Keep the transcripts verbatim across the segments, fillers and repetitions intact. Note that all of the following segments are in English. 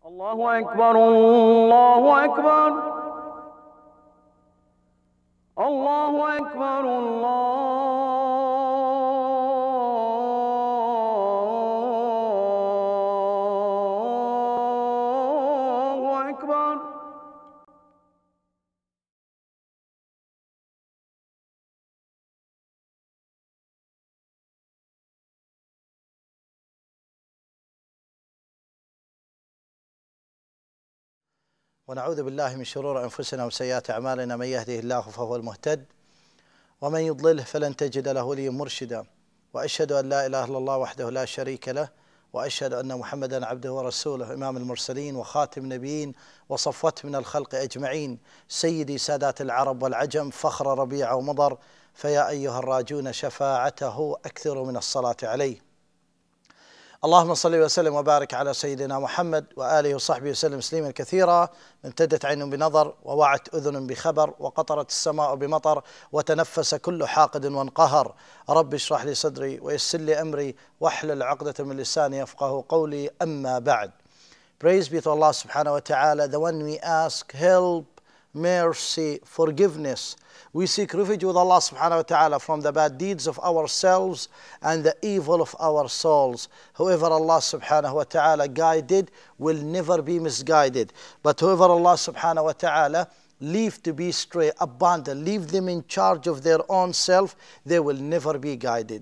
الله أكبر الله أكبر الله أكبر الله أكبر. ونعوذ بالله من شرور أنفسنا وسيئات أعمالنا، من يهده الله فهو المهتد ومن يضلله فلن تجد له وليا مرشدا. وأشهد أن لا إله إلا الله وحده لا شريك له، وأشهد أن محمدا عبده ورسوله، إمام المرسلين وخاتم النبيين وصفوته من الخلق أجمعين، سيدي سادات العرب والعجم، فخر ربيع ومضر، فيا أيها الراجون شفاعته أكثروا من الصلاة عليه. اللهم صل وسلم وبارك على سيدنا محمد وآله وصحبه وسلم تسليما كثيرا. امتدت عين بنظر ووعت أذن بخبر وقطرت السماء بمطر وتنفس كل حاقد وانقهر. رب اشرح لي صدري ويسر لي أمري واحلل عقدة من لساني يفقه قولي. أما بعد. Praise be to Allah subhanahu wa ta'ala, the one we ask help, mercy, forgiveness. We seek refuge with Allah subhanahu wa ta'ala from the bad deeds of ourselves and the evil of our souls. Whoever Allah subhanahu wa ta'ala guided will never be misguided. But whoever Allah subhanahu wa ta'ala leave to be stray, abandoned, leave them in charge of their own self, they will never be guided.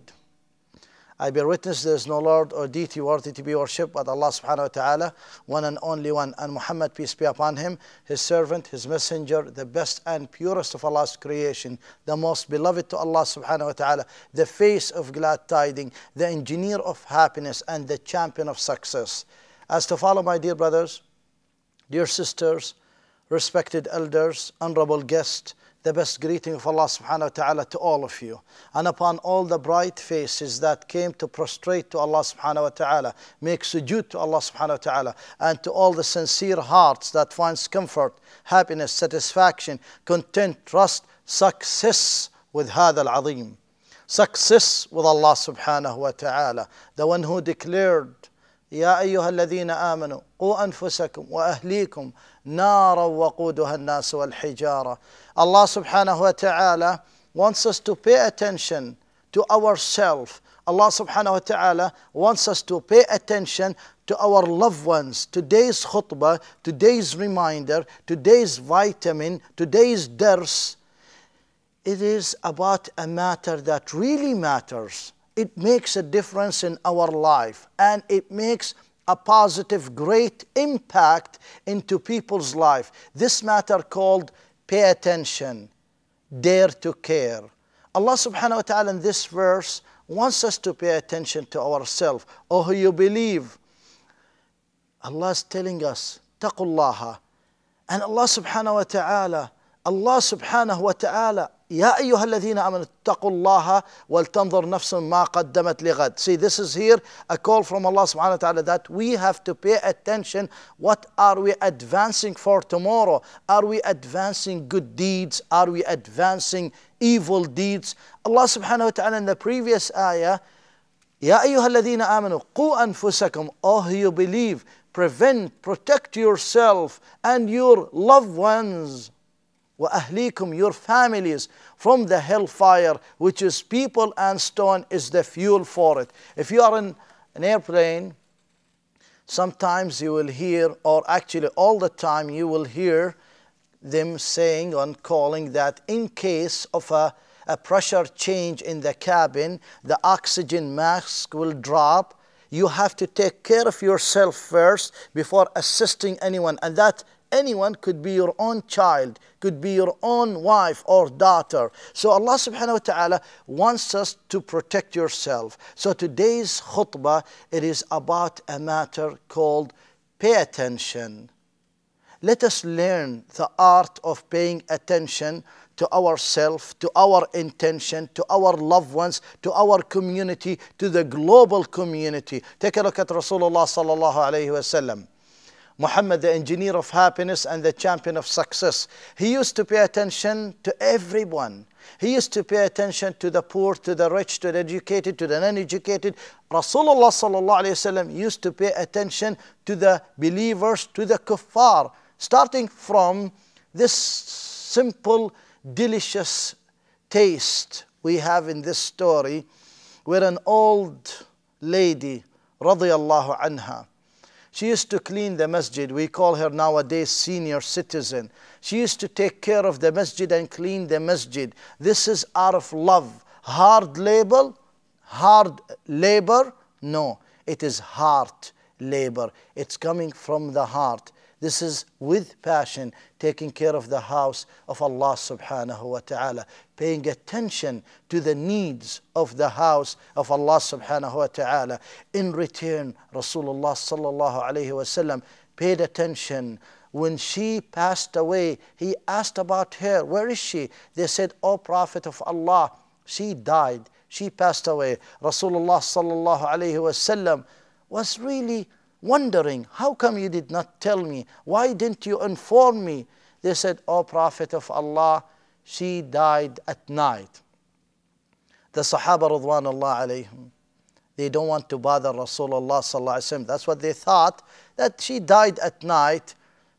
I bear witness there is no Lord or deity worthy to be worshipped but Allah subhanahu wa ta'ala, one and only one, and Muhammad, peace be upon him, his servant, his messenger, the best and purest of Allah's creation, the most beloved to Allah subhanahu wa ta'ala, the face of glad tidings, the engineer of happiness and the champion of success. As to follow, my dear brothers, dear sisters, respected elders, honorable guests, the best greeting of Allah subhanahu wa ta'ala to all of you, and upon all the bright faces that came to prostrate to Allah subhanahu wa ta'ala, make sujood to Allah subhanahu wa ta'ala, and to all the sincere hearts that finds comfort, happiness, satisfaction, content, trust, success with hadha al-azim. Success with Allah subhanahu wa ta'ala, the one who declared, يا أيها الذين آمنوا قوا أنفسكم وأهليكم نارا وقودها الناس والحجارة. Allah subhanahu wa ta'ala wants us to pay attention to ourselves. Allah subhanahu wa ta'ala wants us to pay attention to our loved ones. Today's khutbah, today's reminder, today's vitamin, today's dars, it is about a matter that really matters. It makes a difference in our life and it makes a positive, great impact into people's life. This matter called pay attention, dare to care. Allah subhanahu wa ta'ala in this verse wants us to pay attention to ourselves. Oh, who you believe, Allah is telling us, taqullaha. And Allah subhanahu wa ta'ala, Allah subhanahu wa ta'ala, يا أيها الذين آمنوا اتقوا الله ولتنظر نفس ما قدمت لغد. See, this is here a call from Allah subhanahu wa ta'ala that we have to pay attention. What are we advancing for tomorrow? Are we advancing good deeds? Are we advancing evil deeds? Allah subhanahu wa ta'ala in the previous ayah, يا أيها الذين آمنوا قوا أنفسكم. Oh, you believe, prevent, protect yourself and your loved ones. وَأَهْلِيكُمْ, your families, from the hellfire, which is people and stone is the fuel for it. If you are in an airplane, sometimes you will hear, or actually all the time you will hear them saying and calling that in case of a, a pressure change in the cabin, the oxygen mask will drop. You have to take care of yourself first before assisting anyone, and that anyone could be your own child, could be your own wife or daughter. So Allah subhanahu wa ta'ala wants us to protect yourself. So today's khutbah, it is about a matter called pay attention. Let us learn the art of paying attention to ourselves, to our intention, to our loved ones, to our community, to the global community. Take a look at Rasulullah sallallahu alayhi wa sallam. Muhammad, the engineer of happiness and the champion of success. He used to pay attention to everyone. He used to pay attention to the poor, to the rich, to the educated, to the non-educated. Rasulullah sallallahu alayhi wasallam used to pay attention to the believers, to the kuffar, starting from this simple, delicious taste we have in this story, where an old lady, radiyallahu anha, she used to clean the masjid. We call her nowadays senior citizen. She used to take care of the masjid and clean the masjid. This is out of love. Hard labor? Hard labor? No, it is heart labor. It's coming from the heart. This is with passion, taking care of the house of Allah subhanahu wa ta'ala, paying attention to the needs of the house of Allah subhanahu wa ta'ala. In return, Rasulullah sallallahu alayhi wa sallam paid attention. When she passed away, he asked about her. Where is she? They said, "O Prophet of Allah, she died. She passed away." Rasulullah sallallahu alayhi wa sallam was really wondering, how come you did not tell me? Why didn't you inform me? They said, "O Prophet of Allah, she died at night." The Sahaba radwanullah alayhim, they don't want to bother Rasulullah sallallahu alayhi wa sallam. That's what they thought, that she died at night.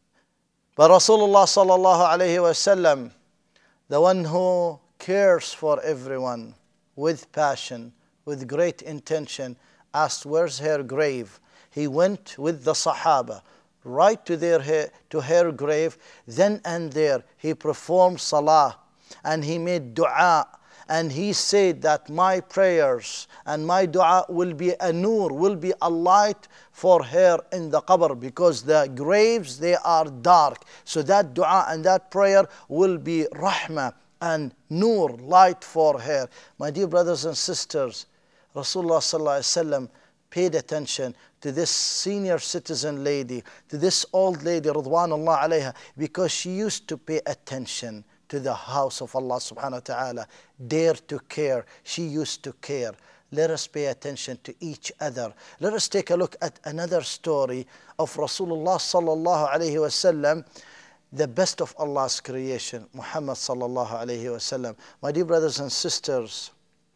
But Rasulullah sallallahu alayhi wa sallam, the one who cares for everyone with passion, with great intention, asked, "Where's her grave?" He went with the Sahaba right to, their, to her grave. Then and there, he performed salah and he made dua. And he said that my prayers and my dua will be a nur, will be a light for her in the qabr, because the graves, they are dark. So that dua and that prayer will be rahmah and nur, light for her. My dear brothers and sisters, Rasulullah sallallahu alaihi wasallam paid attention to this senior citizen lady, to this old lady, Radwanullah alayha, because she used to pay attention to the house of Allah subhanahu wa ta'ala, dare to care. She used to care. Let us pay attention to each other. Let us take a look at another story of Rasulullah sallallahu alayhi wa sallam, the best of Allah's creation, Muhammad sallallahu alayhi wa sallam. My dear brothers and sisters,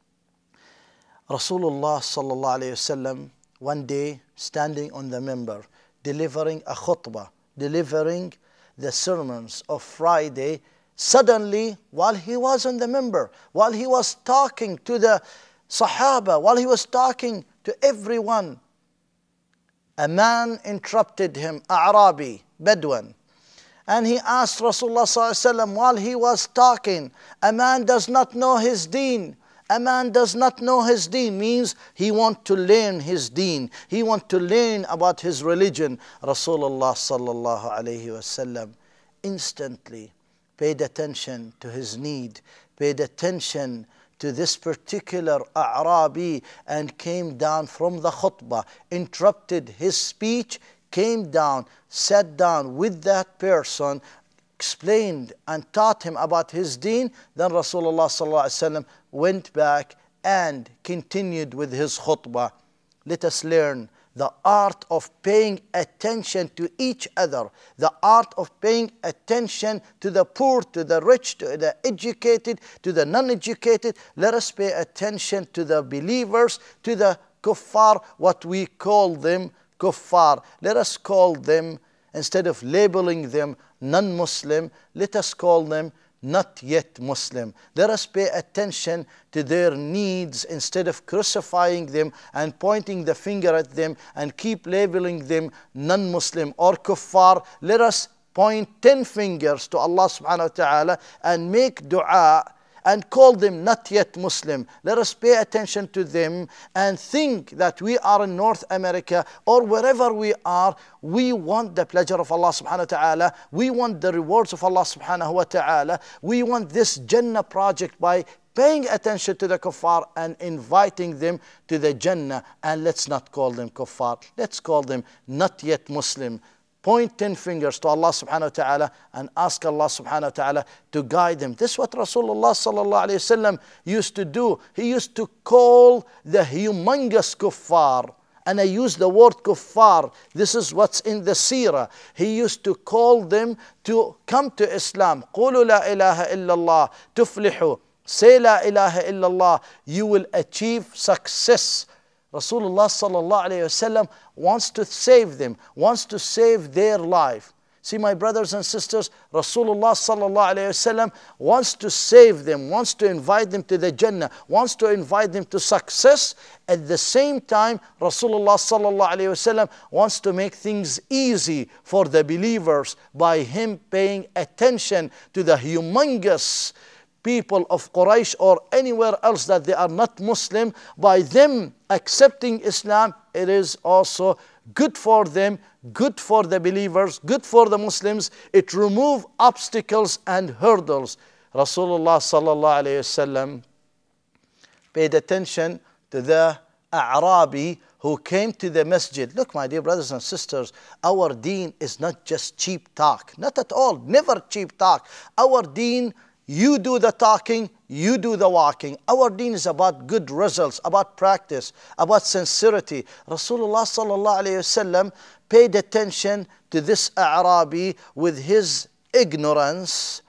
Rasulullah sallallahu alayhi wa sallam, one day standing on the minbar, delivering a khutbah, delivering the sermons of Friday, suddenly, while he was on the minbar, while he was talking to the Sahaba, while he was talking to everyone, a man interrupted him, A'rabi, Bedouin. And he asked Rasulullah sallallahu alaihi wasallam, while he was talking, a man does not know his deen. A man does not know his deen means he wants to learn his deen. He wants to learn about his religion. Rasulullah sallallahu alayhi wasallam instantly paid attention to his need, paid attention to this particular A'rabi, and came down from the khutbah, interrupted his speech, came down, sat down with that person, explained and taught him about his deen. Then Rasulullah sallallahu alaihi wasallam went back and continued with his khutbah. Let us learn the art of paying attention to each other, the art of paying attention to the poor, to the rich, to the educated, to the non-educated. Let us pay attention to the believers, to the kuffar, what we call them kuffar. Let us call them, instead of labeling them non-Muslim, let us call them not yet Muslim. Let us pay attention to their needs instead of crucifying them and pointing the finger at them and keep labeling them non-Muslim or kuffar. Let us point ten fingers to Allah subhanahu wa ta'ala and make dua and call them not yet Muslim. Let us pay attention to them and think that we are in North America or wherever we are, we want the pleasure of Allah subhanahu wa ta'ala. We want the rewards of Allah subhanahu wa ta'ala. We want this Jannah project by paying attention to the kuffar and inviting them to the Jannah. And let's not call them kuffar. Let's call them not yet Muslim. Point ten fingers to Allah subhanahu wa ta'ala and ask Allah subhanahu wa ta'ala to guide them. This is what Rasulullah sallallahu alayhi wa sallam used to do. He used to call the humongous kuffar. And I use the word kuffar. This is what's in the seerah. He used to call them to come to Islam. قُولُوا لَا إِلَهَ إِلَّا اللَّهِ تُفْلِحُوا. say La ilaha illallah, you will achieve success. Rasulullah sallallahu alayhi wasallam wants to save them, wants to save their life. See, my brothers and sisters, Rasulullah sallallahu alayhi wasallam wants to save them, wants to invite them to the Jannah, wants to invite them to success. At the same time, Rasulullah sallallahu alayhi wasallam wants to make things easy for the believers by him paying attention to the humongous people of Quraysh or anywhere else that they are not Muslim. By them accepting Islam, it is also good for them, good for the believers, good for the Muslims. It removes obstacles and hurdles. Rasulullah sallallahu alayhi wasallam paid attention to the A'rabi who came to the masjid. Look, my dear brothers and sisters, our deen is not just cheap talk. Not at all. Never cheap talk. Our deen, you do the talking, you do the walking. Our deen is about good results, about practice, about sincerity. Rasulullah sallallahu alayhi wasallam paid attention to this A'rabi with his ignorance,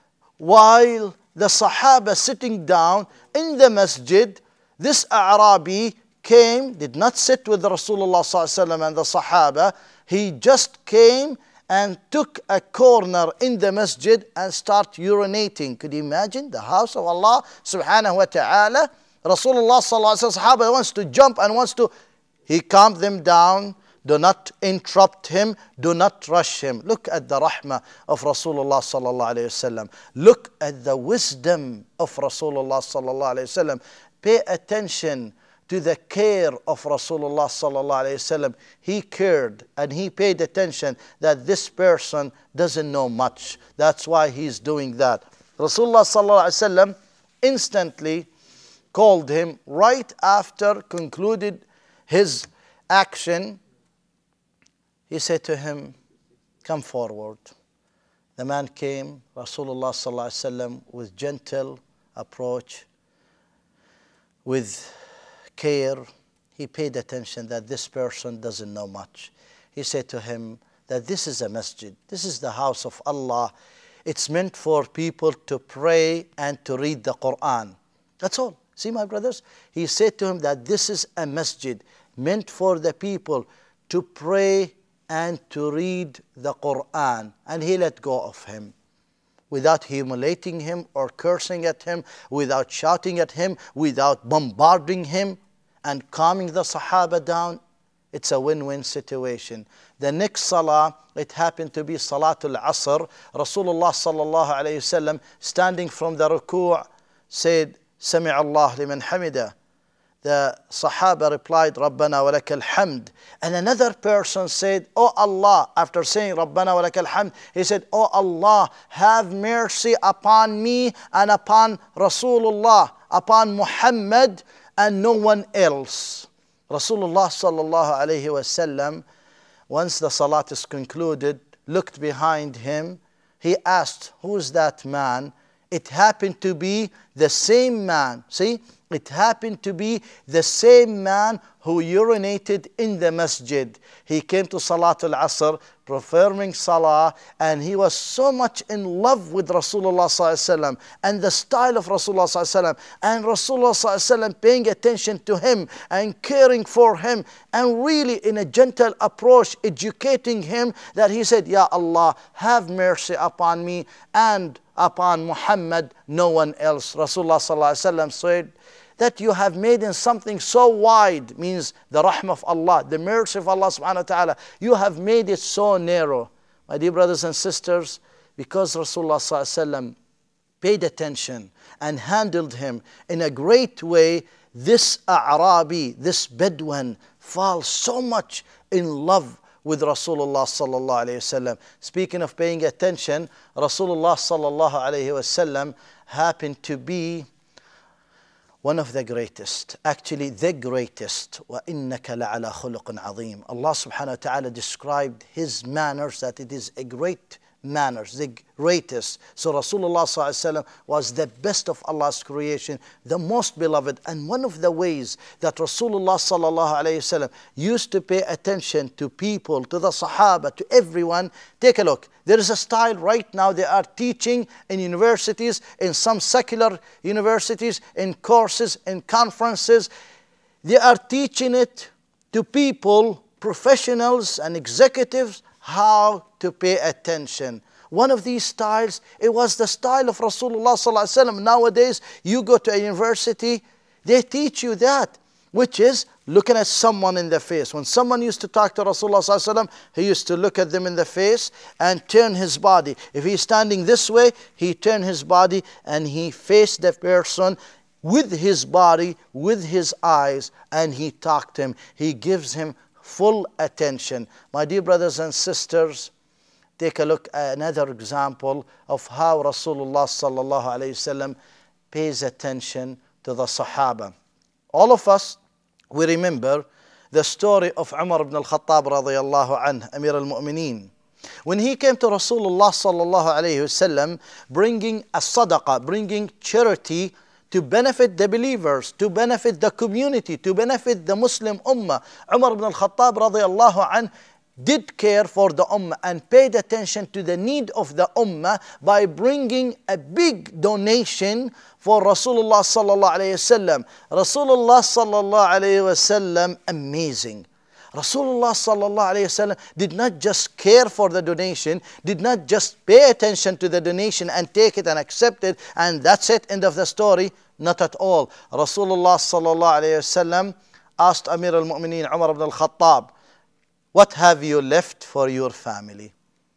while the Sahaba sitting down in the masjid. This A'rabi came, did not sit with Rasulullah sallallahu alayhi wasallam and the Sahaba. He just came and took a corner in the masjid and start urinating. Could you imagine? The house of Allah subhanahu wa ta'ala. Rasulullah sallallahu alayhi wa sallam wants to jump and wants to, he calmed them down. Do not interrupt him. Do not rush him. Look at the rahmah of Rasulullah sallallahu alayhi wa sallam. Look at the wisdom of Rasulullah sallallahu alayhi wa sallam. Pay attention to the care of Rasulullah sallallahu alayhi wasallam. He cared and he paid attention that this person doesn't know much. That's why he's doing that. Rasulullah sallallahu alayhi wasallam instantly called him right after concluded his action. He said to him, come forward. The man came, Rasulullah sallallahu alayhi wasallam, with gentle approach, with care. He paid attention that this person doesn't know much. He said to him that this is a masjid. This is the house of Allah. It's meant for people to pray and to read the Quran. That's all. See, my brothers? He said to him that this is a masjid meant for the people to pray and to read the Quran. And he let go of him, without humiliating him or cursing at him, without shouting at him, without bombarding him, and calming the Sahaba down. It's a win-win situation. The next salah, it happened to be Salatul Asr. Rasulullah sallallahu alayhi wasallam, standing from the ruku', said, Sami' Allah liman hamida. The Sahaba replied, Rabbana wa lakal hamd. And another person said, Oh Allah, after saying Rabbana wa lakal hamd, he said, Oh Allah, have mercy upon me and upon Rasulullah, upon Muhammad and no one else. Rasulullah sallallahu alayhi wasallam, once the salat is concluded, looked behind him. He asked, who is that man? It happened to be the same man. See? It happened to be the same man who urinated in the masjid. He came to Salatul Asr, performing salah, and he was so much in love with Rasulullah sallallahu alaihi wasallam and the style of Rasulullah sallallahu alaihi wasallam, and Rasulullah sallallahu alaihi wasallam paying attention to him and caring for him, and really in a gentle approach educating him, that he said, Ya Allah, have mercy upon me and upon Muhammad, no one else. Rasulullah sallallahu alaihi wasallam said, that you have made in something so wide, means the rahmah of Allah, the mercy of Allah subhanahu wa ta'ala, you have made it so narrow. My dear brothers and sisters, because Rasulullah sallallahu alaihi wasallam paid attention and handled him in a great way, this A'rabi, this Bedouin, falls so much in love with Rasulullah sallallahu alayhi wasallam. Speaking of paying attention, Rasulullah sallallahu alayhi wasallam happened to be one of the greatest, actually the greatest. وَإِنَّكَ لَعَلَى خُلُقٍ عَظِيمٍ. Allah subhanahu wa ta'ala described his manners that it is a great manners, the greatest. So Rasulullah sallallahu alaihi wasallam was the best of Allah's creation, the most beloved. And one of the ways that Rasulullah sallallahu alaihi wasallam used to pay attention to people, to the Sahaba, to everyone, take a look. There is a style right now they are teaching in universities, in some secular universities, in courses, in conferences. They are teaching it to people, professionals and executives, how to pay attention. One of these styles, it was the style of Rasulullah sallallahu alaihi wasallam. Nowadays, you go to a university, they teach you that, which is looking at someone in the face. When someone used to talk to Rasulullah sallallahu alaihi wasallam, he used to look at them in the face and turn his body. If he's standing this way, he turned his body and he faced the person with his body, with his eyes, and he talked to him. He gives him full attention. My dear brothers and sisters, take a look at another example of how Rasulullah sallallahu alayhi wasallam pays attention to the Sahaba. All of us, we remember the story of Umar ibn al-Khattab radiyallahu anhu, Amir al-Mu'mineen. When he came to Rasulullah sallallahu alayhi wasallam, bringing a sadaqah, bringing charity to benefit the believers, to benefit the community, to benefit the Muslim ummah. Umar ibn al-Khattab radiyallahu anh did care for the ummah and paid attention to the need of the ummah by bringing a big donation for Rasulullah sallallahu alayhi wasallam. Rasulullah sallallahu alayhi wasallam, amazing. Rasulullah sallallahu alayhi wasallam did not just care for the donation, did not just pay attention to the donation and take it and accept it, and that's it, end of the story. Not at all. Rasulullah sallallahu alayhi wasallam asked Amir al-Mu'mineen Umar ibn al-Khattab, what have you left for your family?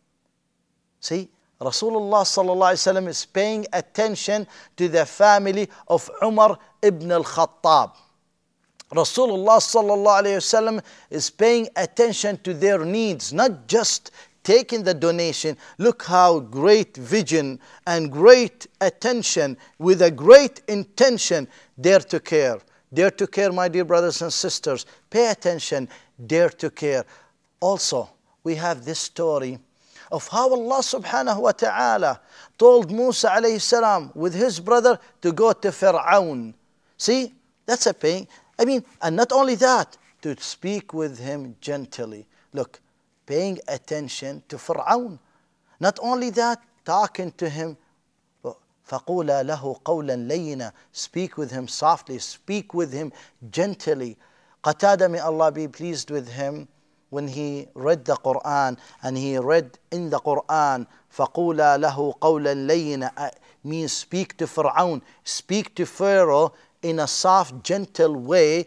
See, Rasulullah sallallahu alayhi wasallam is paying attention to the family of Umar ibn al-Khattab. Rasulullah sallallahu alayhi wasallam is paying attention to their needs, not just taking the donation. Look how great vision and great attention with a great intention, dare to care. Dare to care, my dear brothers and sisters. Pay attention, dare to care. Also, we have this story of how Allah subhanahu wa ta'ala told Musa alayhi salam with his brother to go to Fir'aun. See, that's a pain. I mean, and not only that, to speak with him gently. Look, paying attention to Fir'aun. Not only that, talking to him. فَقُولَا لَهُ قَوْلًا لَيِّنًا. Speak with him softly, speak with him gently. Qatada, may Allah be pleased with him, when he read the Quran and he read in the Quran, فَقُولَا لَهُ قَوْلًا لَيِّنًا, means speak to Fir'aun, speak to Pharaoh in a soft, gentle way.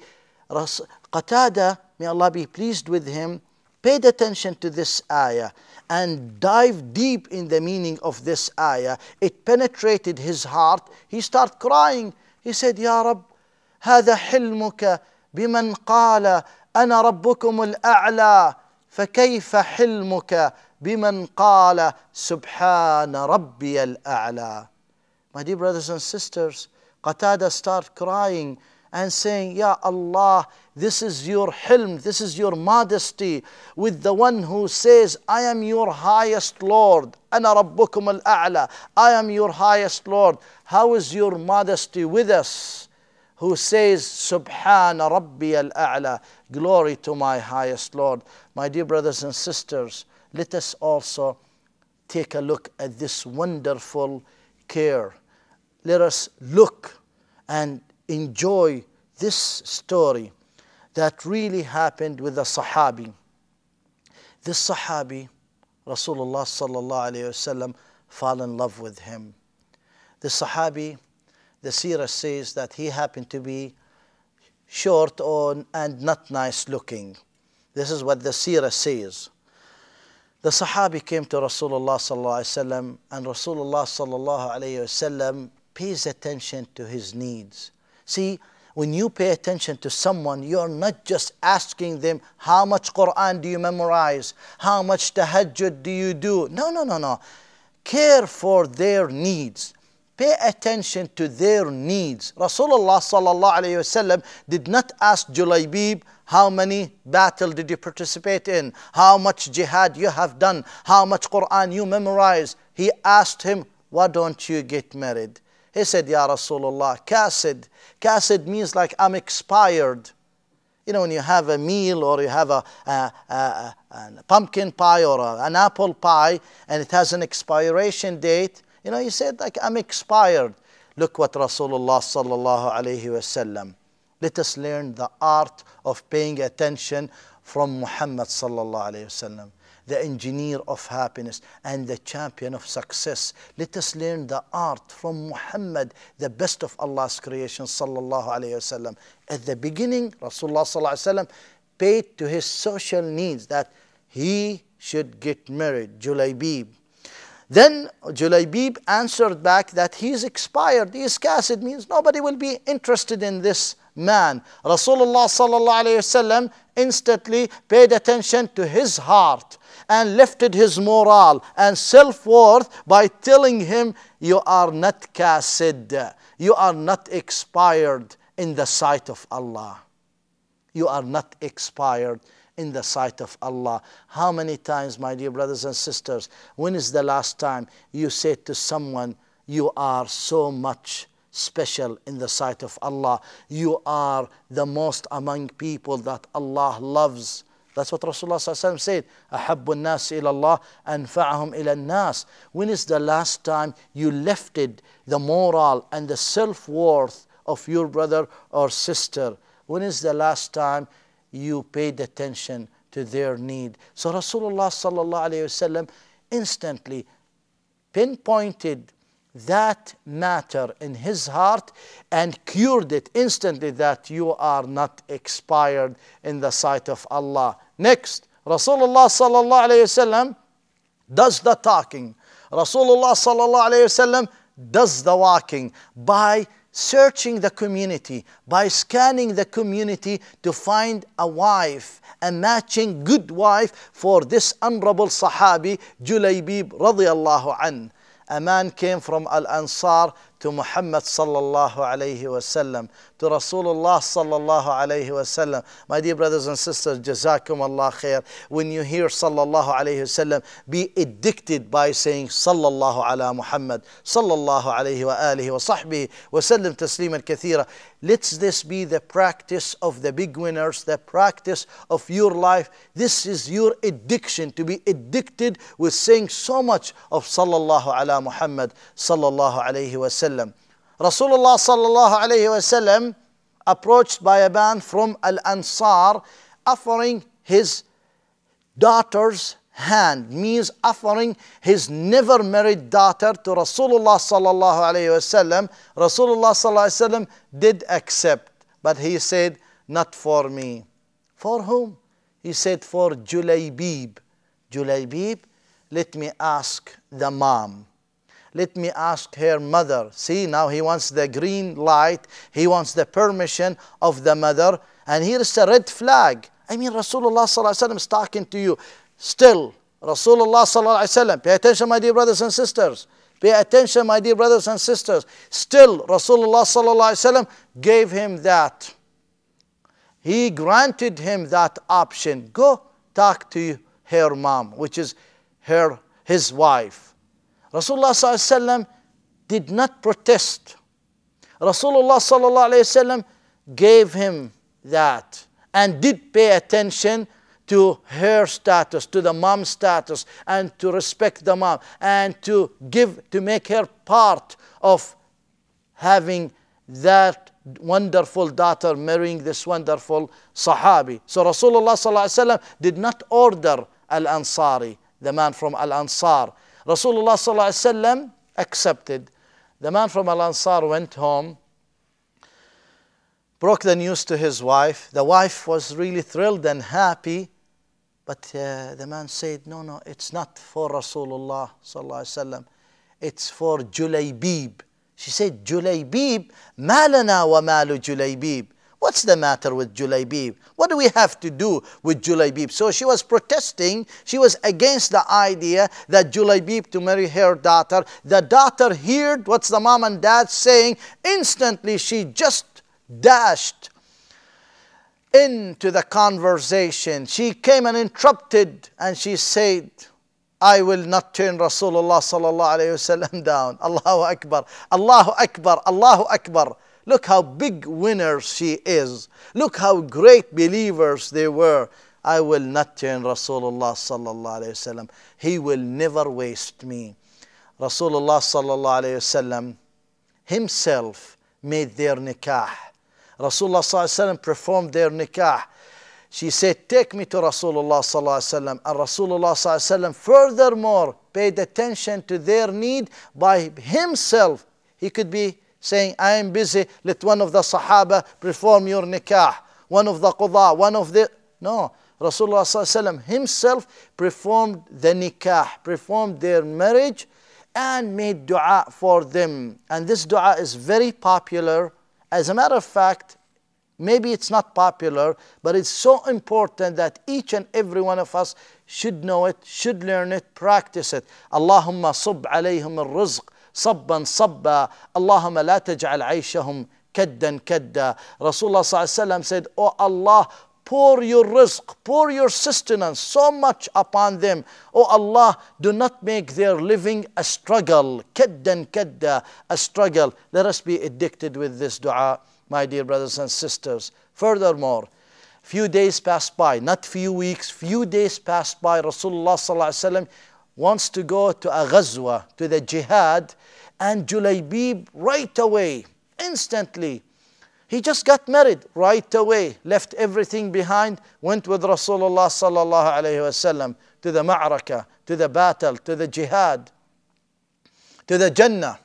Qatada, may Allah be pleased with him, paid attention to this ayah and dive deep in the meaning of this ayah. It penetrated his heart. He started crying. He said, Ya Rab, هذا حلمك بمن قال أنا ربكم الأعلى فكيف حلمك بمن قال سبحان ربي الأعلى. My dear brothers and sisters, Qatada started crying and saying, Ya Allah, this is your hilm, this is your modesty with the one who says, I am your highest Lord. أنا ربكم الأعلى. I am your highest Lord. How is your modesty with us? Who says, Subhana Rabbi al-A'la, glory to my highest Lord. My dear brothers and sisters, let us also take a look at this wonderful care. Let us look and enjoy this story that really happened with a Sahabi. This Sahabi, Rasulullah sallallahu alayhi wasallam, fell in love with him. The Sahabi, the seerah says that he happened to be short or, and not nice looking. This is what the seerah says. The Sahabi came to Rasulullah sallallahu alayhi wasallam, and Rasulullah sallallahu alayhi wasallam pays attention to his needs. See, when you pay attention to someone, you're not just asking them, how much Quran do you memorize? How much tahajjud do you do? No, no, no, no. Care for their needs. Pay attention to their needs. Rasulullah sallallahu alayhi wasallam did not ask Julaybib, How many battles did you participate in? How much jihad you have done? How much Quran you memorized? He asked him, why don't you get married? He said, Ya Rasulullah, Kasid. Kasid means like I'm expired. You know, when you have a meal or you have a, a, a, a pumpkin pie or a, an apple pie and it has an expiration date, you know, he said, like, I'm expired. Look what Rasulullah sallallahu alayhi wasallam. Let us learn the art of paying attention from Muhammad sallallahu alayhi wasallam, the engineer of happiness and the champion of success. Let us learn the art from Muhammad, the best of Allah's creation sallallahu alayhi wasallam. At the beginning, Rasulullah sallallahu alayhi wasallam paid to his social needs that he should get married, Julaybib. Then Julaybib answered back that he is expired, he is Kasid, means nobody will be interested in this man. Rasulullah sallallahu alayhi wasallam instantly paid attention to his heart and lifted his morale and self-worth by telling him, you are not Kasid, you are not expired in the sight of Allah. You are not expired in the sight of Allah. How many times, my dear brothers and sisters, when is the last time you said to someone, you are so much special in the sight of Allah, you are the most among people that Allah loves? That's what Rasulullah sallallahu alaihi wasallam said, أَحَبُّ النَّاسِ إِلَى اللَّهِ أَنْفَعَهُمْ إِلَى النَّاسِ. When is the last time you lifted the moral and the self-worth of your brother or sister? When is the last time you paid attention to their need? So Rasulullah sallallahu alayhi wasallam instantly pinpointed that matter in his heart and cured it instantly, that you are not expired in the sight of Allah. Next, Rasulullah sallallahu alayhi wasallam does the talking. Rasulullah sallallahu alayhi wasallam does the walking by searching the community, by scanning the community to find a wife, a matching good wife for this honorable Sahabi, Julaybib radiyallahu an. A man came from Al-Ansar to Muhammad sallallahu alayhi wasallam, to Rasulullah sallallahu alayhi wasallam. My dear brothers and sisters, jazakum Allah khair. When you hear sallallahu alayhi wasallam, be addicted by saying sallallahu ala Muhammad, sallallahu alayhi wa alihi wa sahbihi wa sallam tasliman kathira. Let this be the practice of the big winners, the practice of your life. This is your addiction, to be addicted with saying so much of sallallahu ala Muhammad, sallallahu alayhi wa sallam. Rasulullah sallallahu alayhi wa sallam approached by a man from Al-Ansar, offering his daughter's hand, means offering his never married daughter to Rasulullah sallallahu alayhi wa sallam. Rasulullah sallallahu alayhi wa sallam did accept, but he said, not for me. For whom? He said, for Julaybib. Julaybib, let me ask the mom. Let me ask her mother. See, now he wants the green light. He wants the permission of the mother. And here's a red flag. I mean, Rasulullah sallallahu alaihi wasallam is talking to you. Still, Rasulullah sallallahu alaihi wasallam, pay attention, my dear brothers and sisters. Pay attention, my dear brothers and sisters. Still, Rasulullah sallallahu alaihi wasallam gave him that. He granted him that option. Go talk to her mom, which is her, his wife. Rasulullah sallallahu alaihi wasallam did not protest. Rasulullah sallallahu alaihi wasallam gave him that and did pay attention to her status, to the mom's status, and to respect the mom, and to give, to make her part of having that wonderful daughter marrying this wonderful Sahabi. So Rasulullah sallallahu alaihi wasallam did not order Al-Ansari, the man from Al-Ansar. Rasulullah sallallahu alaihi wasallam accepted. The man from Al-Ansar went home, broke the news to his wife. The wife was really thrilled and happy, but uh, the man said, no, no, it's not for Rasulullah sallallahu alaihi wasallam. It's for Julaybib. She said, Julaybib, ma lana wa malu Julaybib. What's the matter with Julaybib? What do we have to do with Julaybib? So she was protesting. She was against the idea that Julaybib to marry her daughter. The daughter heard what's the mom and dad saying. Instantly she just dashed into the conversation. She came and interrupted, and she said, I will not turn Rasulullah sallallahu alayhi wasallam down. Allahu Akbar, Allahu Akbar, Allahu Akbar. Look how big winners she is. Look how great believers they were. I will not turn Rasulullah sallallahu alayhi wasallam. He will never waste me. Rasulullah sallallahu alayhi wasallam himself made their nikah. Rasulullah sallallahu alayhi wasallam performed their nikah. She said, take me to Rasulullah sallallahu alayhi wasallam. And Rasulullah sallallahu alayhi wasallam furthermore paid attention to their need by himself. He could be saying, I am busy, let one of the Sahaba perform your nikah. One of the Qudha, one of the... No, Rasulullah sallallahu alayhi wasallam himself performed the nikah, performed their marriage and made dua for them. And this dua is very popular. As a matter of fact, maybe it's not popular, but it's so important that each and every one of us should know it, should learn it, practice it. Allahumma sub alayhum al-rizq, sabban sabba, Allahumma la taj'al aishahum kaddan kadda. Rasulullah sallallahu alayhi wa sallam said, oh Allah, pour your rizq, pour your sustenance so much upon them. Oh Allah, do not make their living a struggle. Kaddan kadda, a struggle. Let us be addicted with this dua, my dear brothers and sisters. Furthermore, few days passed by, not few weeks, few days passed by. Rasulullah sallallahu alaihi wasallam wants to go to a ghazwa, to the jihad, and Julaybib right away, instantly, he just got married right away, left everything behind, went with Rasulullah sallallahu alaihi wasallam to the ma'raka, to the battle, to the jihad, to the Jannah.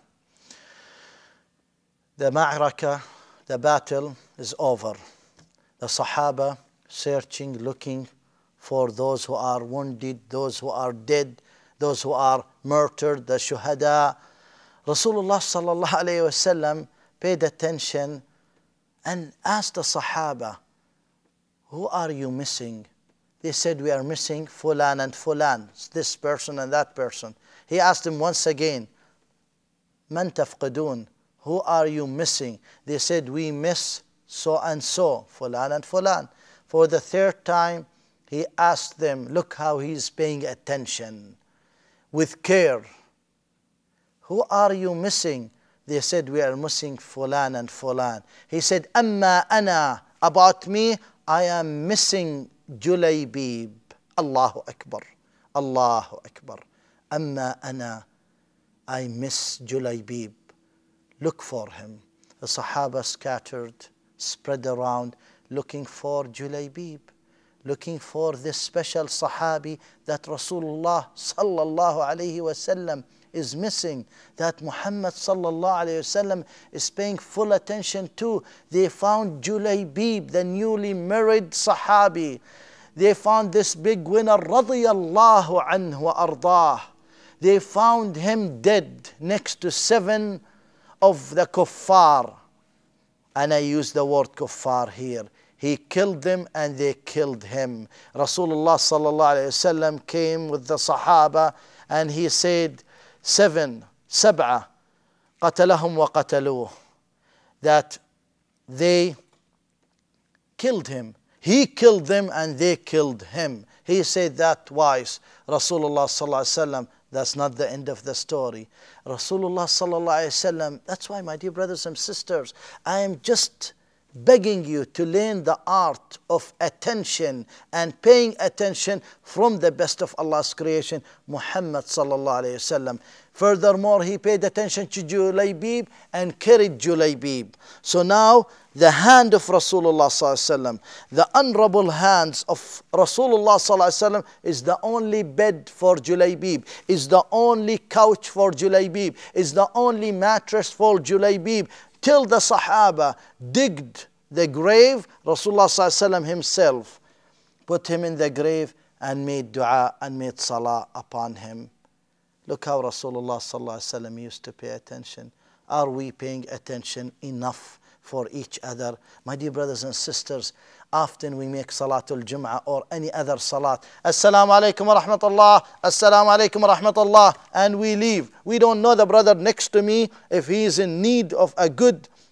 The ma'raka, the battle is over. The Sahaba searching, looking for those who are wounded, those who are dead, those who are murdered, the shuhada. Rasulullah sallallahu alayhi wasallam paid attention and asked the Sahaba, who are you missing? They said, we are missing Fulan and Fulan, this person and that person. He asked them once again, Man tafqidun? Who are you missing? They said, we miss so and so, Fulan and Fulan. For the third time, he asked them, look how he's paying attention, with care. Who are you missing? They said, we are missing Fulan and Fulan. He said, Amma ana, about me, I am missing Julaybib. Allahu Akbar, Allahu Akbar. Amma ana, I miss Julaybib. Look for him. The Sahaba scattered, spread around, looking for Julaybib, looking for this special Sahabi that Rasulullah sallallahu alayhi wasallam is missing, that Muhammad sallallahu alayhi wasallam is paying full attention to. They found Julaybib, the newly married Sahabi. They found this big winner, radiyallahu anhu wa ardah. They found him dead next to seven of the kuffar. And I use the word kuffar here. He killed them and they killed him. Rasulullah sallallahu alayhi wasallam came with the Sahaba and he said, seven, sab'a, qatalahum wa qataluh, that they killed him. He killed them and they killed him. He said that twice. Rasulullah sallallahu alayhi wasallam, that's not the end of the story. Rasulullah sallallahu alayhi wasallam, that's why, my dear brothers and sisters, I am just begging you to learn the art of attention and paying attention from the best of Allah's creation, Muhammad sallallahu alayhi wasallam. Furthermore, he paid attention to Julaybib and carried Julaybib. So now the hand of Rasulullah sallallahu alayhi wasallam, the honorable hands of Rasulullah sallallahu alayhi wasallam, is the only bed for Julaybib, is the only couch for Julaybib, is the only mattress for Julaybib. Till the Sahaba digged the grave, Rasulullah sallallahu alaihi wasallam himself put him in the grave and made dua and made salah upon him. Look how Rasulullah sallallahu alaihi wasallam used to pay attention. Are we paying attention enough for each other? My dear brothers and sisters, often we make Salatul Jum'ah or any other Salat. Assalamu alaikum wa rahmatullah, Assalamu alaikum wa rahmatullah, and we leave. We don't know the brother next to me if he is in need of a good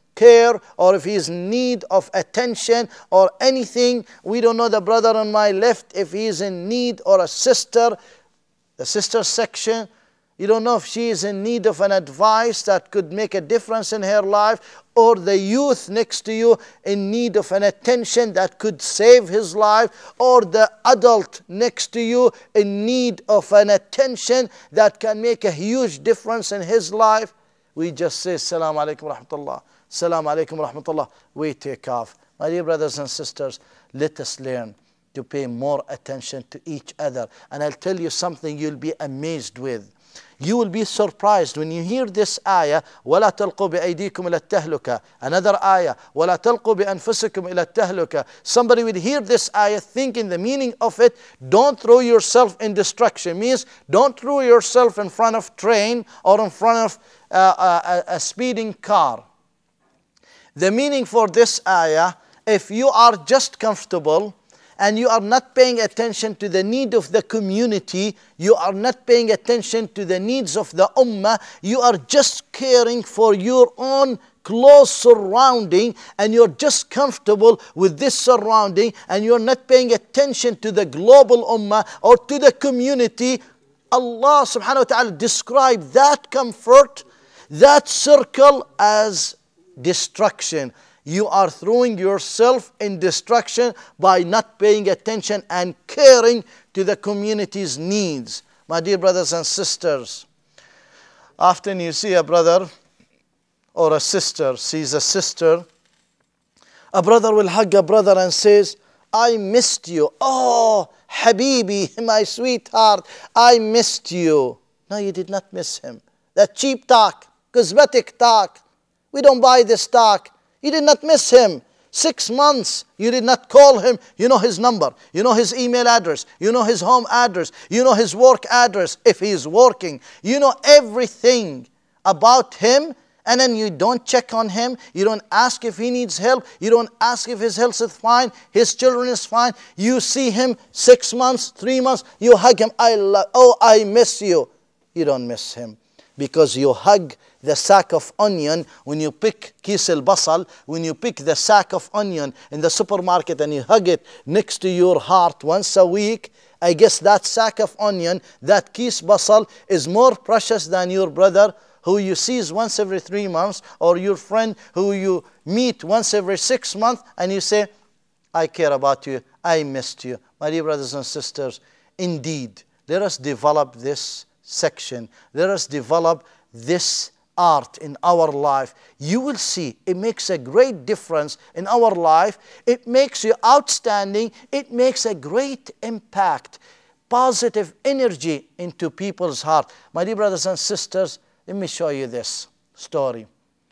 care, or if he's in need of attention or anything. We don't know the brother on my left, if he's in need, or a sister, the sister section. You don't know if she is in need of an advice that could make a difference in her life, or the youth next to you in need of an attention that could save his life, or the adult next to you in need of an attention that can make a huge difference in his life. We just say, Assalamu alaikum wa rahmatullah, Assalamu alaikum wa rahmatullah. We take off. My dear brothers and sisters, let us learn to pay more attention to each other. And I'll tell you something you'll be amazed with. You will be surprised when you hear this ayah, وَلَا تَلْقُوا بِأَيْدِيكُمْ إِلَى التَّهْلُكَةِ. Another ayah, وَلَا تَلْقُوا بِأَنفُسِكُمْ إِلَى التَّهْلُكَةِ. Somebody will hear this ayah thinking the meaning of it, don't throw yourself in destruction. Means don't throw yourself in front of train or in front of uh, a, a speeding car. The meaning for this ayah, if you are just comfortable, and you are not paying attention to the need of the community, you are not paying attention to the needs of the ummah, you are just caring for your own close surrounding, and you're just comfortable with this surrounding, and you're not paying attention to the global ummah or to the community. Allah subhanahu wa ta'ala described that comfort, that circle, as destruction. You are throwing yourself in destruction by not paying attention and caring to the community's needs. My dear brothers and sisters, often you see a brother or a sister sees a sister. A brother will hug a brother and says, I missed you. Oh, Habibi, my sweetheart, I missed you. No, you did not miss him. That cheap talk, cosmetic talk. We don't buy this talk. You did not miss him. Six months, you did not call him. You know his number. You know his email address. You know his home address. You know his work address if he is working. You know everything about him, and then you don't check on him. You don't ask if he needs help. You don't ask if his health is fine, his children is fine. You see him six months, three months, you hug him. I love, oh, I miss you. You don't miss him because you hug the sack of onion. When you pick kis al-basal, when you pick the sack of onion in the supermarket and you hug it next to your heart once a week, I guess that sack of onion, that kis basal, is more precious than your brother who you see once every three months, or your friend who you meet once every six months, and you say, I care about you, I missed you. My dear brothers and sisters, indeed, let us develop this section. Let us develop this art in our life. You will see it makes a great difference in our life. It makes you outstanding. It makes a great impact, positive energy into people's heart. My dear brothers and sisters, let me show you this story.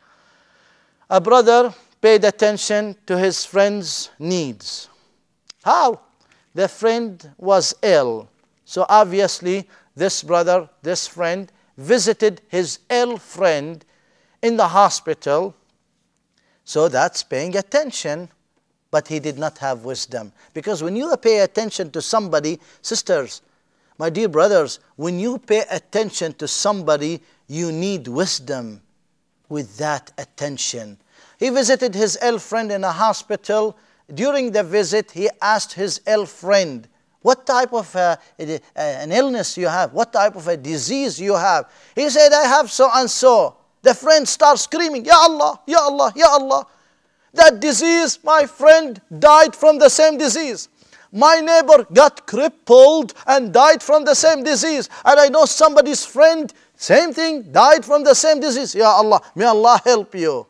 A brother paid attention to his friend's needs. How? The friend was ill. So obviously, this brother, this friend, visited his ill friend in the hospital. So that's paying attention. But he did not have wisdom. Because when you pay attention to somebody, sisters, my dear brothers, when you pay attention to somebody, you need wisdom with that attention. He visited his ill friend in a hospital. During the visit, he asked his ill friend, what type of uh, an illness you have? What type of a disease you have? He said, I have so and so. The friend starts screaming, Ya Allah, Ya Allah, Ya Allah. That disease, my friend died from the same disease. My neighbor got crippled and died from the same disease. And I know somebody's friend, same thing, died from the same disease. Ya Allah, may Allah help you.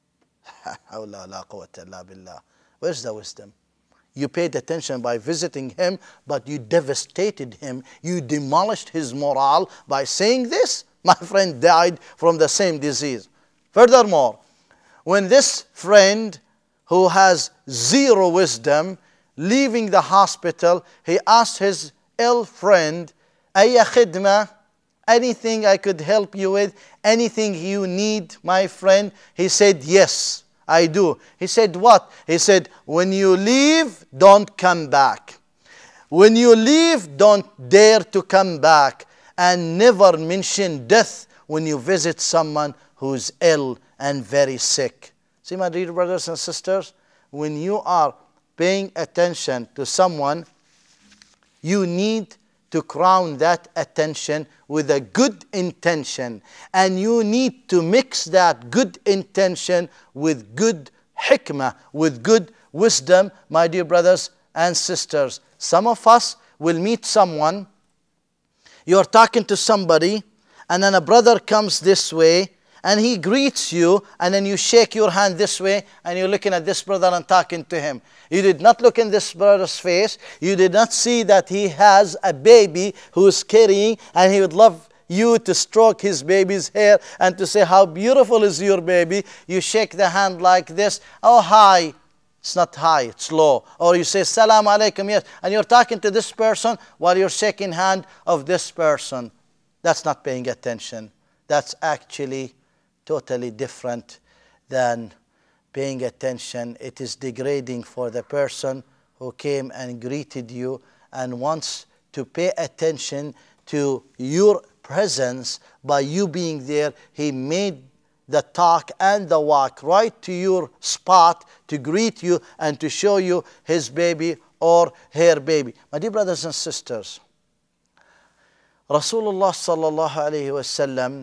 Where's the wisdom? You paid attention by visiting him, but you devastated him. You demolished his morale by saying this. My friend died from the same disease. Furthermore, when this friend who has zero wisdom, leaving the hospital, he asked his ill friend, Ayya khidma, anything I could help you with, anything you need, my friend? He said, yes, I do. He said, what? He said, when you leave, don't come back. When you leave, don't dare to come back. And never mention death when you visit someone who's ill and very sick. See, my dear brothers and sisters, when you are paying attention to someone, you need to crown that attention with a good intention. And you need to mix that good intention with good hikmah, with good wisdom, my dear brothers and sisters. Some of us will meet someone, you're talking to somebody, and then a brother comes this way, and he greets you, and then you shake your hand this way, and you're looking at this brother and talking to him. You did not look in this brother's face. You did not see that he has a baby who is carrying, and he would love you to stroke his baby's hair and to say, how beautiful is your baby. You shake the hand like this. Oh, hi. It's not high, it's low. Or you say, Salam alaikum, yes. And you're talking to this person while you're shaking hand of this person. That's not paying attention. That's actually totally different than paying attention. It is degrading for the person who came and greeted you and wants to pay attention to your presence. By you being there, he made the talk and the walk right to your spot to greet you and to show you his baby or her baby. My dear brothers and sisters, Rasulullah sallallahu alayhi wa sallam,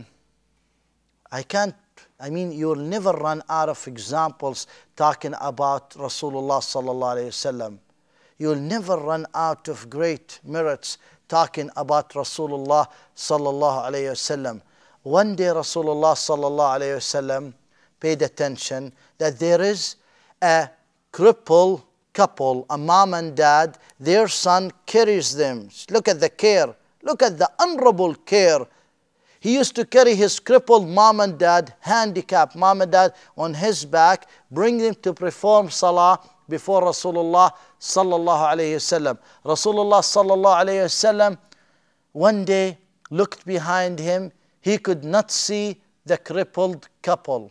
I can't, I mean, you'll never run out of examples talking about Rasulullah sallallahu alayhi wa sallam. You'll never run out of great merits talking about Rasulullah sallallahu alayhi wa sallam. One day Rasulullah sallallahu alayhi wasallam paid attention that there is a crippled couple, a mom and dad, their son carries them. Look at the care. Look at the honorable care. He used to carry his crippled mom and dad, handicapped mom and dad on his back, bring them to perform salah before Rasulullah sallallahu alayhi wasallam. Rasulullah sallallahu alayhi wasallam one day looked behind him. He could not see the crippled couple.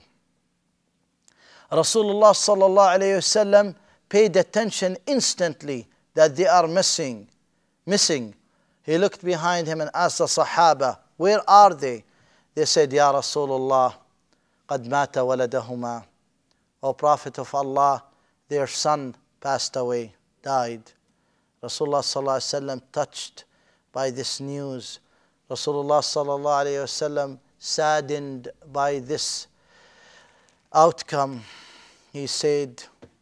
Rasulullah sallallahu alayhi wasallam paid attention instantly that they are missing. Missing. He looked behind him and asked the Sahaba, where are they? They said, Ya Rasulullah, قَدْ مَاتَ وَلَدَهُمَا. O Prophet of Allah, their son passed away, died. Rasulullah sallallahu alayhi wasallam touched by this news. Rasulullah sallallahu alayhi wasallam saddened by this outcome. He said,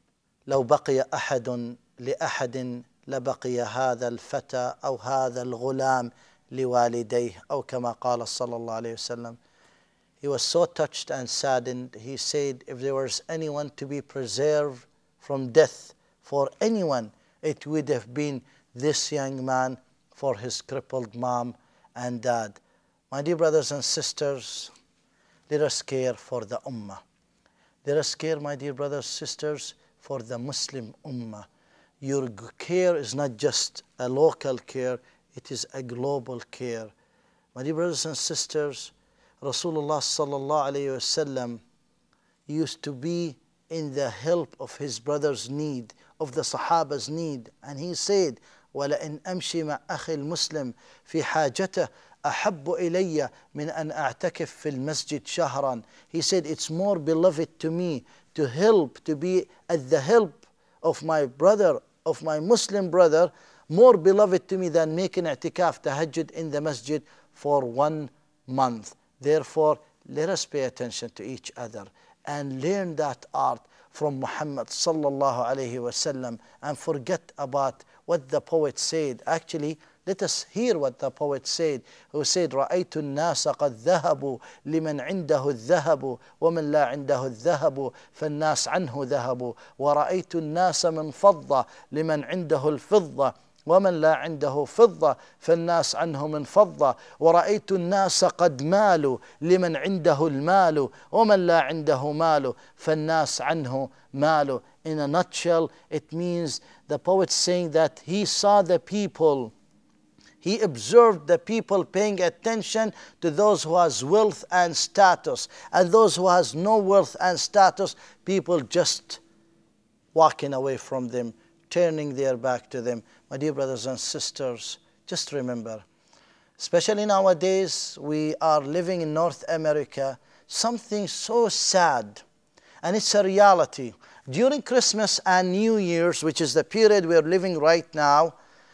لو بقي أحد لأحد لبقي هذا الفتى أو هذا الغلام لوالديه أو كما قال صلى الله عليه وسلم. He was so touched and saddened. He said, if there was anyone to be preserved from death for anyone, it would have been this young man for his crippled mom and dad. My dear brothers and sisters, let us care for the ummah. Let us care, my dear brothers and sisters, for the Muslim ummah. Your care is not just a local care, it is a global care. My dear brothers and sisters, Rasulullah sallallahu alayhi wasallam used to be in the help of his brother's need, of the Sahaba's need. And he said, وَلَئِنْ أَمْشِي مَعْ أَخِي الْمُسْلِمِ فِي حَاجَتَهِ أَحَبُّ إِلَيَّ مِنْ أَنْ أَعْتَكِفْ فِي الْمَسْجِدِ شَهْرًا. He said, it's more beloved to me to help, to be at the help of my brother, of my Muslim brother, more beloved to me than making i'tikaf, tahajjud in the masjid for one month. Therefore, let us pay attention to each other and learn that art from Muhammad sallallahu alayhi wasallam and forget about what the poet said. Actually, let us hear what the poet said, who said, رَأَيْتُ النَّاسَ قَدْ ذَهَبُوا لِمَنْ عِنْدَهُ الذَّهَبُ وَمَنْ لَا عِنْدَهُ الذَّهَبُ فَالنَّاسْ عَنْهُ ذَهَبُوا وَرَأَيْتُ النَّاسَ مِنْ فَضَّةٍ لِمَنْ عِنْدَهُ الْفِضَّةِ ومن لا عنده فضة فالناس عنه من فضة ورأيت الناس قد مالوا لمن عنده المال ومن لا عنده مال فالناس عنه مال. In a nutshell, it means the poet saying that he saw the people, he observed the people paying attention to those who has wealth and status, and those who has no wealth and status, people just walking away from them, turning their back to them. My dear brothers and sisters, just remember, especially nowadays, we are living in North America, something so sad and it's a reality. During Christmas and New Year's, which is the period we're living right now,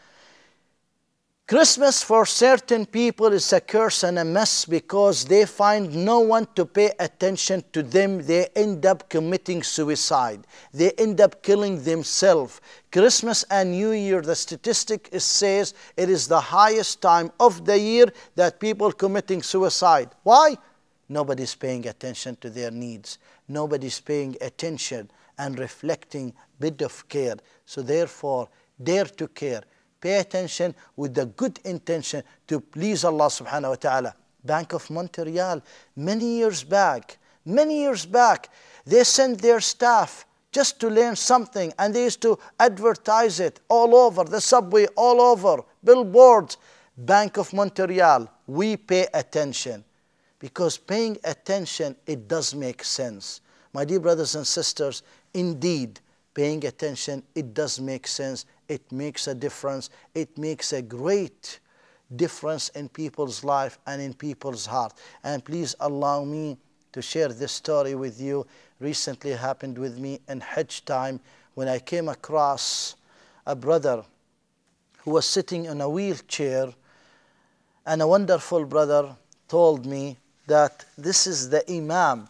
Christmas for certain people is a curse and a mess because they find no one to pay attention to them. They end up committing suicide. They end up killing themselves. Christmas and New Year, the statistic is, says it is the highest time of the year that people committing suicide. Why? Nobody's paying attention to their needs. Nobody's paying attention and reflecting bit of care. So therefore, dare to care. Pay attention with the good intention to please Allah subhanahu wa ta'ala. Bank of Montreal, many years back, many years back, they sent their staff just to learn something, and they used to advertise it all over, the subway, all over, billboards. Bank of Montreal, we pay attention. Because paying attention, it does make sense. My dear brothers and sisters, indeed, paying attention, it does make sense. It makes a difference. It makes a great difference in people's life and in people's heart. And please allow me to share this story with you. Recently happened with me in Hajj time when I came across a brother who was sitting in a wheelchair, and a wonderful brother told me that this is the Imam.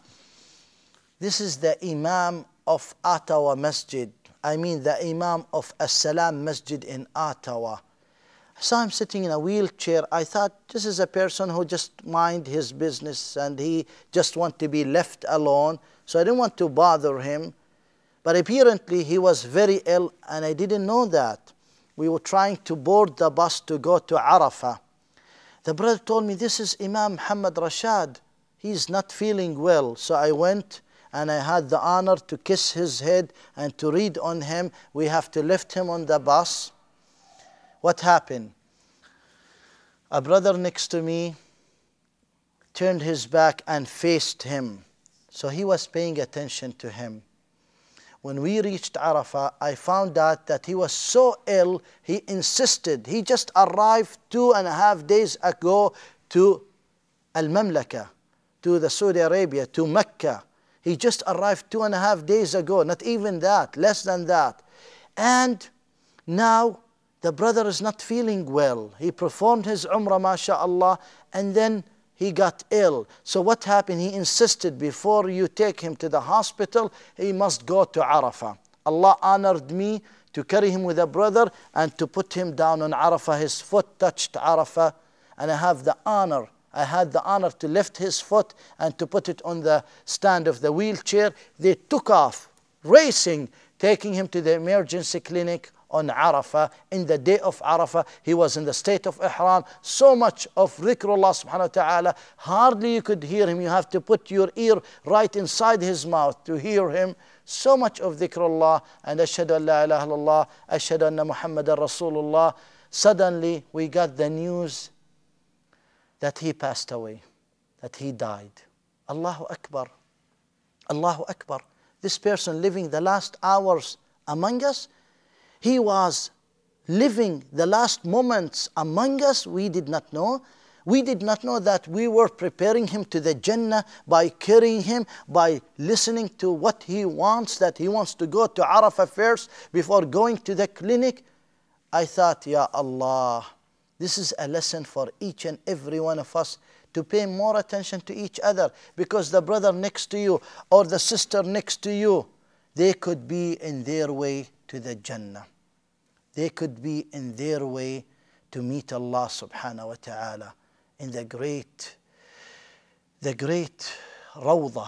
This is the Imam of Ottawa Masjid. I mean the Imam of As-Salam Masjid in Ottawa. I saw him sitting in a wheelchair. I thought this is a person who just mind his business and he just want to be left alone. So I didn't want to bother him. But apparently he was very ill and I didn't know that. We were trying to board the bus to go to Arafah. The brother told me, this is Imam Muhammad Rashad. He's not feeling well. So I went and I had the honor to kiss his head and to read on him. We have to lift him on the bus. What happened? A brother next to me turned his back and faced him. So he was paying attention to him. When we reached Arafah, I found out that he was so ill, he insisted. He just arrived two and a half days ago to Al-Mamlaka, to the Saudi Arabia, to Mecca. He just arrived two and a half days ago, not even that, less than that. And now the brother is not feeling well. He performed his Umrah, mashallah, and then he got ill. So what happened? He insisted before you take him to the hospital, he must go to Arafah. Allah honored me to carry him with a brother and to put him down on Arafah. His foot touched Arafah, and I have the honor I had the honor to lift his foot and to put it on the stand of the wheelchair. They took off, racing, taking him to the emergency clinic on Arafah. In the day of Arafah, he was in the state of Ihram. So much of dhikrullah subhanahu wa ta'ala, hardly you could hear him. You have to put your ear right inside his mouth to hear him. So much of dhikrullah. And ashhadu an la ilaha illallah, ashhadu anna Muhammadan Rasulullah. Suddenly, we got the news that he passed away, that he died. Allahu Akbar. Allahu Akbar. This person living the last hours among us, he was living the last moments among us. We did not know. We did not know that we were preparing him to the Jannah by carrying him, by listening to what he wants, that he wants to go to Arafah first before going to the clinic. I thought, Ya Allah, this is a lesson for each and every one of us to pay more attention to each other, because the brother next to you or the sister next to you, they could be in their way to the Jannah. They could be in their way to meet Allah subhanahu wa ta'ala in the great, the great rawdah,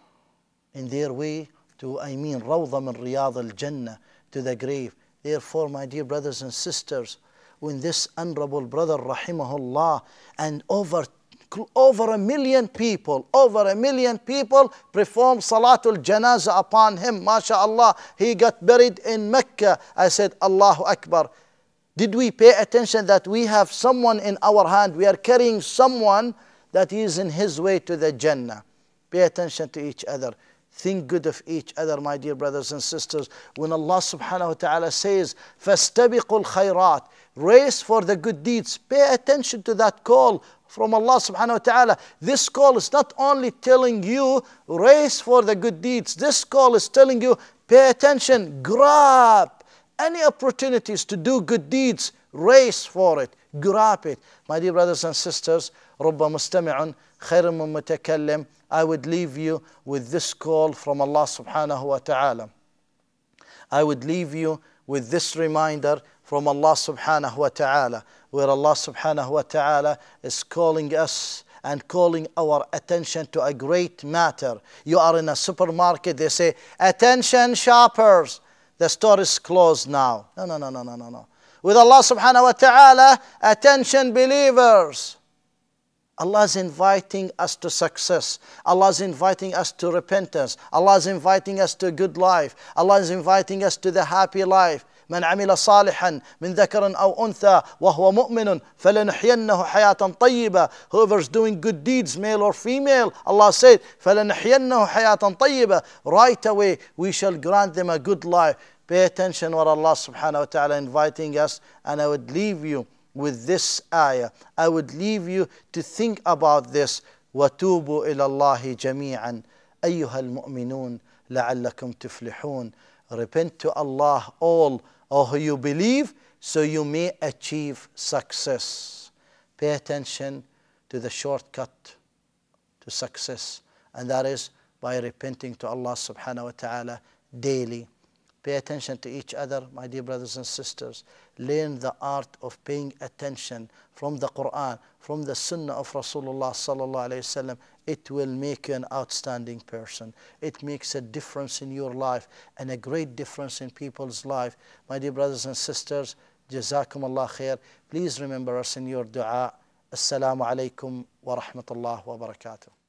in their way to, I mean, rawdah min riyad al-Jannah, to the grave. Therefore, my dear brothers and sisters, when this honorable brother, rahimahullah, and over, over a million people, over a million people performed Salatul Janazah upon him, mashallah, he got buried in Mecca. I said, Allahu Akbar. Did we pay attention that we have someone in our hand? We are carrying someone that is in his way to the Jannah. Pay attention to each other. Think good of each other, my dear brothers and sisters. When Allah subhanahu wa ta'ala says, فَاسْتَبِقُوا الْخَيْرَاتِ, race for the good deeds. Pay attention to that call from Allah subhanahu wa ta'ala. This call is not only telling you race for the good deeds. This call is telling you pay attention, grab any opportunities to do good deeds, race for it, grab it. My dear brothers and sisters, رب مستمع خير من متكلم. I would leave you with this call from Allah subhanahu wa ta'ala. I would leave you with this reminder from Allah subhanahu wa ta'ala, where Allah subhanahu wa ta'ala is calling us and calling our attention to a great matter. You are in a supermarket, they say, attention shoppers, the store is closed now. No, no, no, no, no, no, no. With Allah subhanahu wa ta'ala, attention believers. Allah is inviting us to success. Allah is inviting us to repentance. Allah is inviting us to a good life. Allah is inviting us to the happy life. من عمل صالحا من ذكر أو أنثى وهو مؤمن فلنحيينه حياة طيبة. Whoever is doing good deeds, male or female, Allah said, فلنحيينه حياة طيبة. Right away, we shall grant them a good life. Pay attention what Allah subhanahu wa ta'ala inviting us, and I would leave you with this ayah. I would leave you to think about this. وَتُوبُوا إِلَى اللَّهِ جَمِيعًا أَيُّهَا الْمُؤْمِنُونَ لَعَلَّكُمْ تُفْلِحُونَ. Repent to Allah all, O who you believe, so you may achieve success. Pay attention to the shortcut to success, and that is by repenting to Allah subhanahu wa ta'ala daily. Pay attention to each other, my dear brothers and sisters. Learn the art of paying attention from the Quran, from the Sunnah of Rasulullah sallallahu alayhi wasallam. It will make you an outstanding person. It makes a difference in your life and a great difference in people's life. My dear brothers and sisters, Jazakum Allah khair. Please remember us in your dua. Assalamu alaikum wa rahmatullah wa barakatuh.